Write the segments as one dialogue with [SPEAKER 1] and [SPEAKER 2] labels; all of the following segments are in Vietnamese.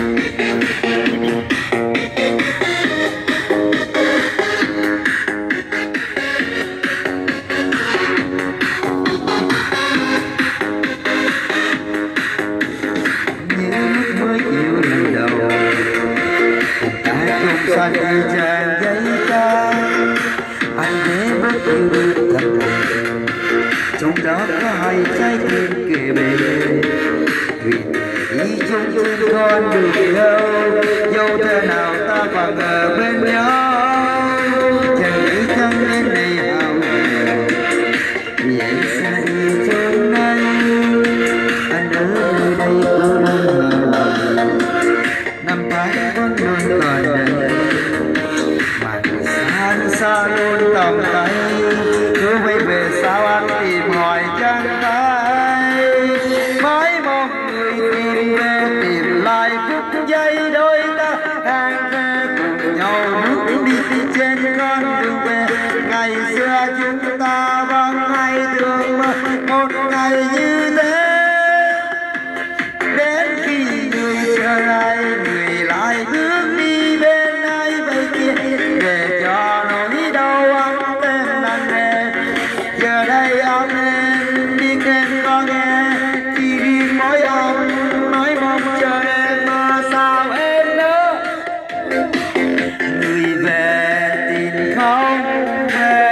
[SPEAKER 1] Xa đi tràn giấy ca anh thế bất cứ thật lòng trong đó có hai trái tim kề bên vì đi chung trên con đường yêu dẫu thế nào ta còn ở bên nhau chẳng nghĩ chẳng đến đây hào vậy xa đi chốn anh ở nơi đây cô đơn năm tháng vẫn luôn còn đây xa luôn tầm tay cứ quay về sao anh tìm hỏi chẳng thấy mãi mong người tìm về tìm lại phút giây đôi ta hàng về cùng nhau bước đi trên con đường về ngày xưa chúng ta vẫn hay thường mơ một ngày như thế đến khi người trở lại người lại bước đi bên ai vậy kia để cho nỗi đau anh tên nặng nề giờ đây ông em biết em có nghe chỉ riêng mỗi ông nói mong chờ em mà sao em nữa người về tìm không về.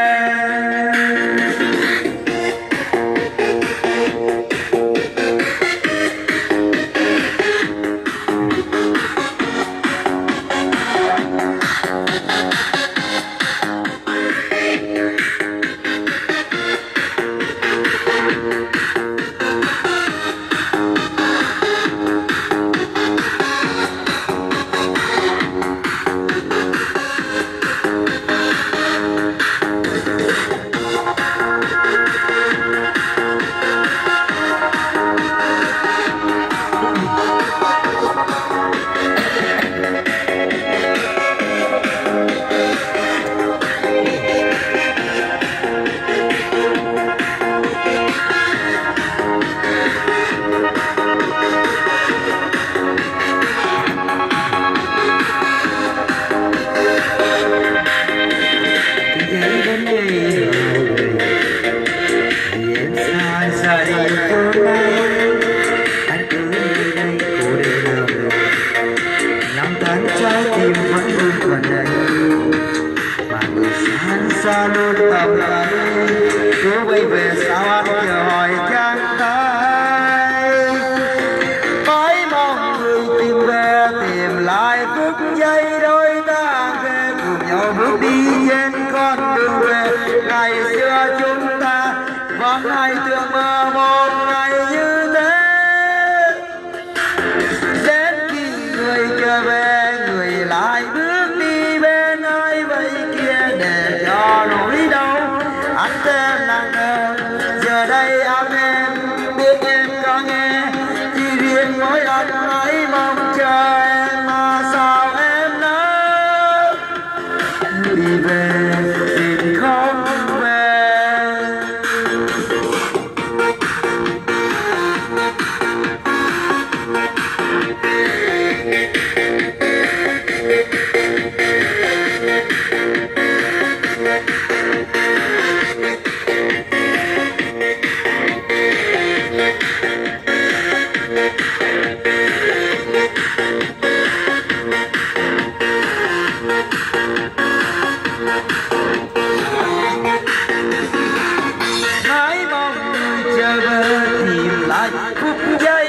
[SPEAKER 1] Xa đi chốn anh cứ nơi đây cô đơn nào năm tháng trái tim vẫn luôn còn đây mà người xa luôn tầm tay cứ quay về sao anh chờ hỏi chẳng thấy mãi mong người tìm về tìm lại phút giây đôi ta về cùng nhau bước đi trên con đường về ngày xưa chúng ta vẫn hay tưởng mơ một ngày như thế đến khi người trở về người lại bước đi bên ai vậy kia để cho nỗi đau anh thêm nặng nề giờ đây anh em biết em có nghe chỉ riêng mỗi anh ấy mong chờ em mà sao em nỡ người về tìm không về. Mãi mong chờ về tìm lại phút giây